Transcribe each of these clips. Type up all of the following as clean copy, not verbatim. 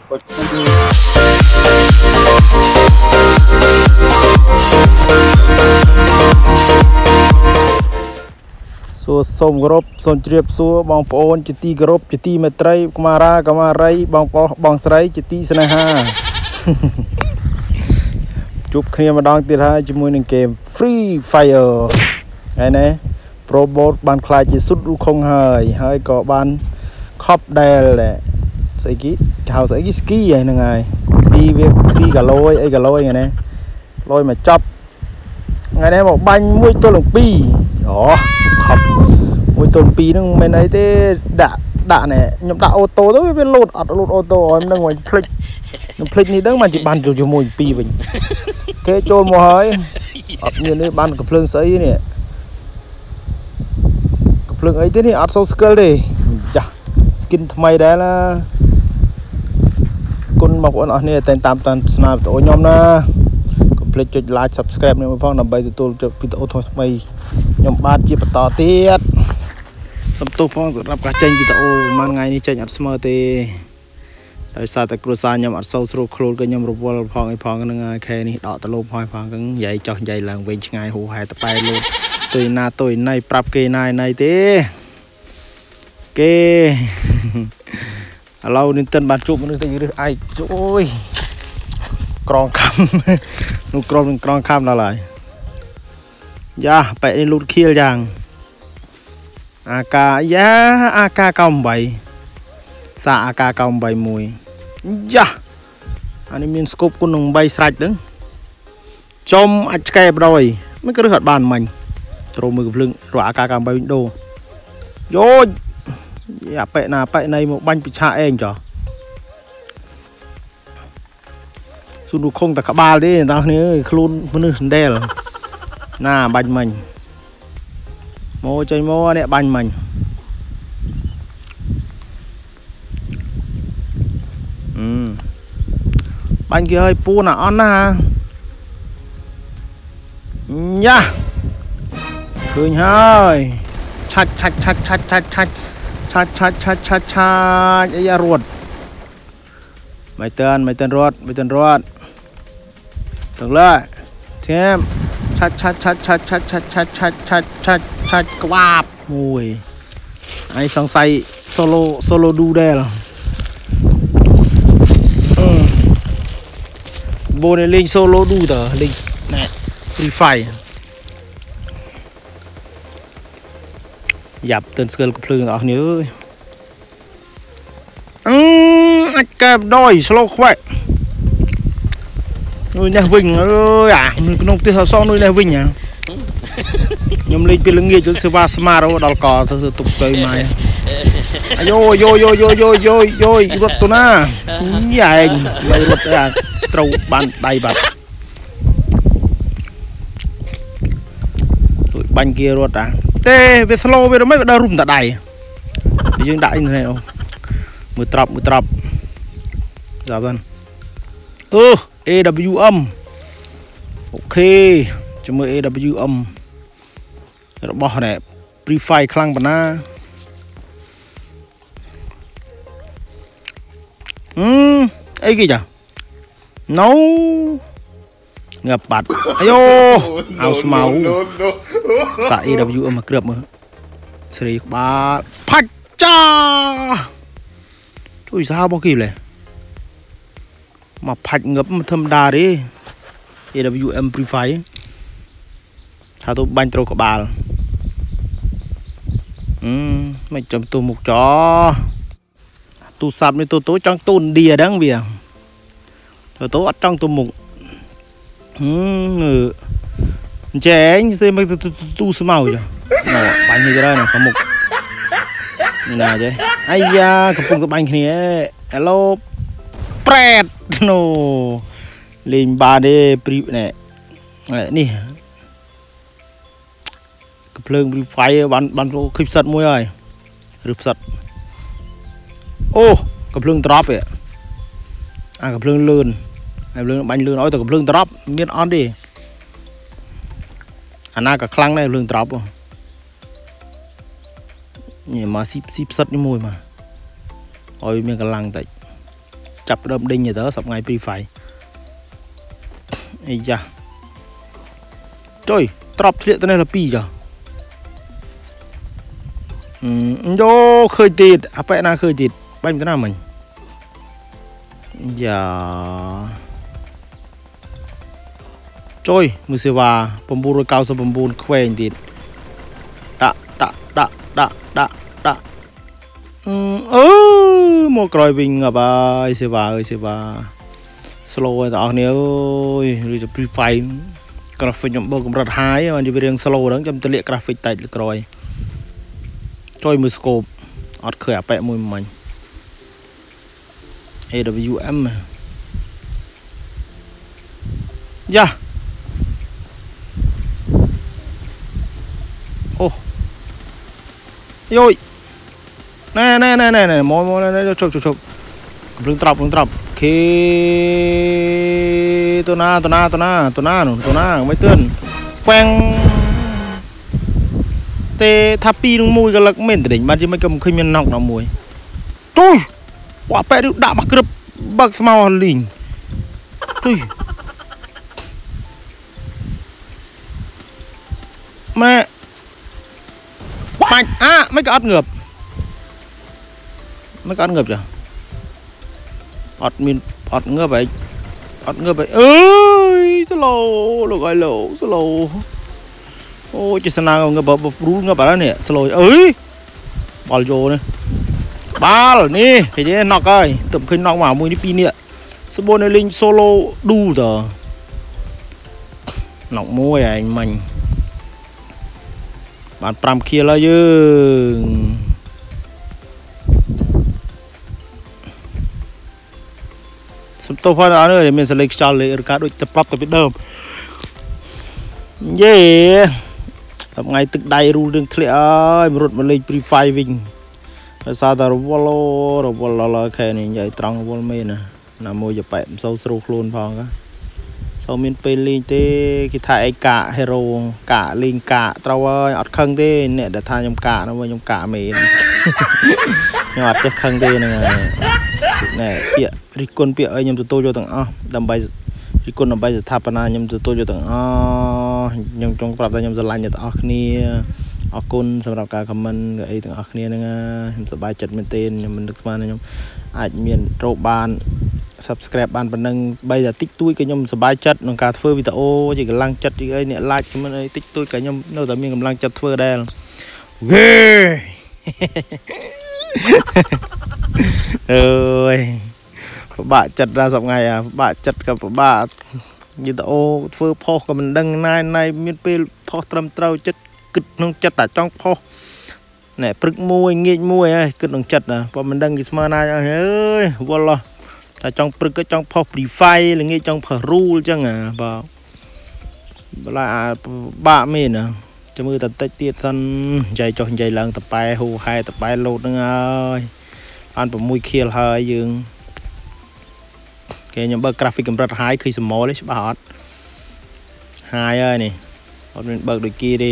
សូមគោរពសូមជម្រាបសួរបងប្អូនជាទីគោរពជាទីមេត្រីកុមារាកុមារីបងប្រុសបងស្រីជាទីស្នេហាជួបគ្នាម្ដងទៀតហើយជាមួយនឹងเกม Free Fire ហើយណា Pro Bot បានខ្លាចជាសុទ្ធរូខុងហើយក៏បានខប់ដែលស្អីគេហៅស្អីគេស្គីហ្នឹងហើយស្គីវាស្គីកាឡូយអីកាឡូយហ្នឹងណាលយមកចាប់ថ្ងៃនេះមកបាញ់1ទល់នឹង2អូខប់1ទល់2ហ្នឹងមិនអីទេដាក់ណែខ្ញុំដាក់អូតូទៅវាលោតអត់លោតអូតូឲ្យនឹងវិញភ្លេចនេះដឹងបានជាបានជាមួយ2វិញគេចូលមកហើយអត់មាននេះបានកំភ្លើងស្អីនេះកំភ្លើងអីទេនេះអត់សូវ skill ទេចាស់ skin ថ្មីដែរណាគុណបងប្អូនអស់នេះតែតាមស្នាវីដេអូខ្ញុំណាកុំភ្លេចចុច like subscribe នេះផងដើម្បីទទួលវីដេអូថ្មីខ្ញុំបាទជាបន្តទៀតសំទោសផងសម្រាប់ការចេញវីដេអូមួយថ្ងៃនេះចេញអត់ស្មើទេដោយសារតែគ្រួសារខ្ញុំអត់សូវស្រួលខ្លួនក៏ខ្ញុំរវល់ផងហ្នឹងហើយខែនេះដកតលោផងហ្នឹងនិយាយចោះនិយាយឡើងវិញឆ្ងាយហូហែតប៉ែលូតទុយណាទុយណៃប្រាប់គេណាណៃទេគេឥឡូវនេះតិនបានជួបមនុស្សតែរឹសឯកអូយក្រងខំនោះក្រងខំដល់ហើយយ៉ាបែកនេះលូតខៀលយ៉ាងអាកាយ៉ាអាកា98សាអាកា98មួយយ៉ាអានេះមានស្គប់គុណនឹង3ស្រាច់ហ្នឹងចំអាចឆ្កែបដ ாய் មិនក៏រឹសអត់បានមាញ់ត្រូវមើលកំភ្លើងរកអាកា98វិញដូយោយ៉ាបែកណាបែកណៃមកបាញ់ពីឆាអេងចុះស៊ូនូខុងតែក្បាលទេតោះនេះខ្លួនមនុស្សសណ្ដែលណាបាញ់មិញមកចេញមកនេះបាញ់មិញបាញ់គេឲ្យពួនអត់ណាយ៉ាឃើញហើយឆាច់អីយ៉ារត់មិនតើរត់ទាំងលើធៀមឆាច់ក្បាបមួយអីសង្ស័យ solo ឌូដែរបូនលេង solo ឌូតើលេងណែ Free Fire យ៉ាប់ទិនស្គលកំភ្លើងអស់នេះអើយអាចកែបដ ாய் ស្លោខ្វែកនួយនេះវិញអើយអាក្នុងផ្ទះសនួយនេះវិញខ្ញុំលេងពីល្ងាចទៅសេវាស្មារដល់កទៅទុកទៅម៉ែអាយយោរត់ទៅណាញ៉ែងមិនរត់អាត្រូវបានដៃបាត់ទួយបាញ់គេរត់ទេវា slow វាមិនដល់រុំតែដៃយើងដាក់អ៊ីនធឺណិតអូមើលត្រាប់ចាប់ទៅAWM អូខេជាមួយ AWM របស់នេះ Free Fire ខ្លាំងប៉ុណ្ណាអីគេចាណូងាប់បាត់អាយូអោស្មៅសា AWM មកគ្របមើលស្រីក្បាលផាច់ចាជួយសារបស់គេលេមកផាច់ងឹបធម្មតាទេ AWM Free Fire ថាទៅបាញ់ត្រូវក្បាលមិនចំទូមុខចទូសាប់នេះទូចង់ទូនឌីហ្នឹងវាទូអត់ចង់ទូមុខចេញសេមកទូស្មៅចាបាញ់នេះទៅណាមុខនេះណាចេះអាយ៉ាកំពុងទៅបាញ់គ្នាហេឡូប្រែតណូលេងបានទេព្រីនេះកំភ្លើង Free Fire បានឃើញផ្សិតមួយហើយឬផ្សិតអូកំភ្លើង drop ឯអាកំភ្លើងលឿនហើយភ្លើងបាញ់លឿនឲ្យតែកំភ្លើង drop មានអត់ទេអាណាក៏ខ្លាំងដែរភ្លើង drop នេះមកស៊ីផ្សិតនេះមួយមកឲ្យមានកម្លាំងតិច chập đâm đinh như đó sập ngay pri phải ấy da trời trọc thiệt tên này là pi giờ vô khơi tịt à phải na khơi tịt bánh thế nào mình giờ trời mưa sẽ vào bom bùn rồi cao sau bom bùn khỏe tịt đã một còi bình à bà sẽ vào slow đó nếu rồi chụp file graphic nhóm bao gồm rất high mà đi về riêng slow đó trong tư liệu graphic tại được rồi trôi mưa scope ọt khởi bẹ mùi mình AWM dạ ô rồi nè mồi chụp lưng trọc khi tôi na mấy tên quen tê thapi nung mùi cái lắc mền từ đỉnh ban chứ mấy cầm khơi miền nọc nào mùi tôi quả pẹ được đạm mặc cướp bạc màu lìn tôi mẹ bạch mấy cái ớt ngợp chưa ọt ngợp vậy ơi slow ôi chỉ sang ngợp bập rú ngợp đó nè slow ơi ball vô này ball nè cái gì nọc ơi tụm khơi nọc vào mùi đi pin nè số này linh solo đu giờ nọc môi anh mình bạn pram kia là chứ tôi phải nói nữa mình sẽ lấy cho lấy cả đôi tập prop tập biết đơm yeah tập ngày tức đầy ru đường thề ơi một mình lấy free firing sao ta rồi là cái này vậy trong vol men nè nằm môi chụp bẹm sâu sâu luôn phong á sau miền tây lên thế cái thải cả hero cả linh cả trâu ơi ọt khăng thế nè để thay nhom cả nó với nhom cả mì nhưng mà chắc khăng thế này nè bịa ricon bịa ơi nhom tụi tôi cho thằng đầm bay ricon đầm bayจะทับนะnhom tụi tôi cho thằng nhom trongปรับแต่nhomจะลั่นจะออกนี่ออกกุนสำหรับการคอมเมนต์ไอ้ถึงออกนี่นะสบายจัดเมนเทนnhomมันนึกมานะnhomอาจมีโรบานsubscribe បានប៉ុណ្ណឹងបីតែតិចតួចក៏ខ្ញុំសប្បាយចិត្តក្នុងការធ្វើវីដេអូជាកម្លាំងចិត្តអីអ្នក like ខ្ញុំអីតិចតួចក៏ខ្ញុំនៅតែមានកម្លាំងចិត្តធ្វើដែរវេអើយពិបាកចិត្តដល់សប្ងៃពិបាកចិត្តក៏ពិបាកវីដេអូធ្វើផុសក៏មិនដឹងណៃមានពេលផុសត្រឹមត្រូវចិត្តគិតក្នុងចិត្តតែចង់ផុសណែព្រឹកមួយងាកមួយហើយគិតក្នុងចិត្តណាបើមិនដឹងគេស្មើណាអើយវល់តែចង់ព្រឹកក៏ចង់ផុស free fire ល្ងាចចង់ផុស rule ចឹងបាទបលាបាក់មែនចាំមើលតែតិចទៀតសិននិយាយចុះនិយាយឡើងតប៉ែហូហែតប៉ែលោតហ្នឹងហើយបាន6 kill ហើយយើងគេខ្ញុំបើ graphic កម្រិត high ឃើញ small ទេច្បាស់អត់ high ហើយនេះអត់មានបើកដូចគេទេ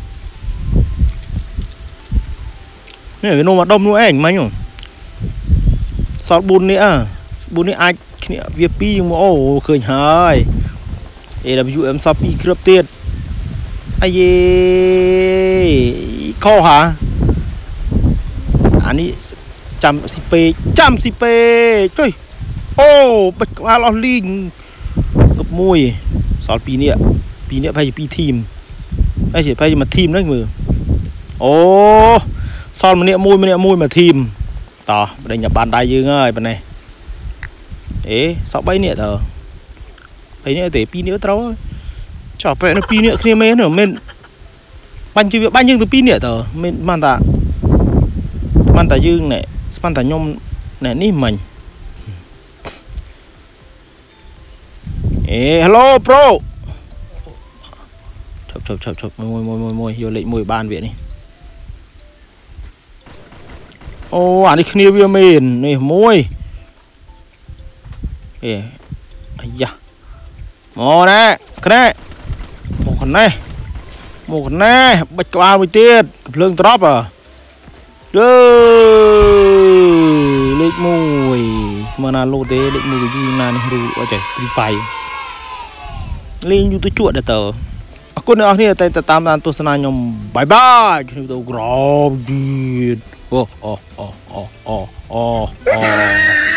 នេះវានោះមកដុំនោះឯងមិញសល់4នេះ4នេះអាចគ្នាវា2មកអូឃើញហើយ AWM សល់2គ្រាប់ទៀតអាយេខោហាអានេះចាំស៊ីពេកចុយអូបាច់ក្បាលអស់លីងកប់មួយសល់2នេះប្រហែលជា2ធីមហើយប្រហែលជាមួយធីមហ្នឹងមើលអូសល់ម្នាក់មួយមួយធីមតោះបដិញ្ញាបានដៃយើងហើយប៉ុណ្ណេះសក់3នាក់តើ3នាក់ទេ2នាក់ត្រូវចោះបែរនៅ2នាក់គ្នាមែនមិនបាញ់ជីវាបាញ់យើងទៅ2នាក់តើមិនបានតាយើងណែស្មានតាខ្ញុំណែនេះមិញhello pro ឈប់មួយយកលេខ1បានវានេះអូអានេះគ្នាវាមែននេះមួយអាយ៉ាមកណែក្នេះមកណែបាច់ក្បាលមួយទៀតកំភ្លើងត្រប់លេខ1ស្មើ mà nào lô tế định mua cái gì là này rồi ở chạy Free Fire lên YouTube chuột để tờ aku nak ni tay tam dan tu sana nyom bye bye kita tu grab di oh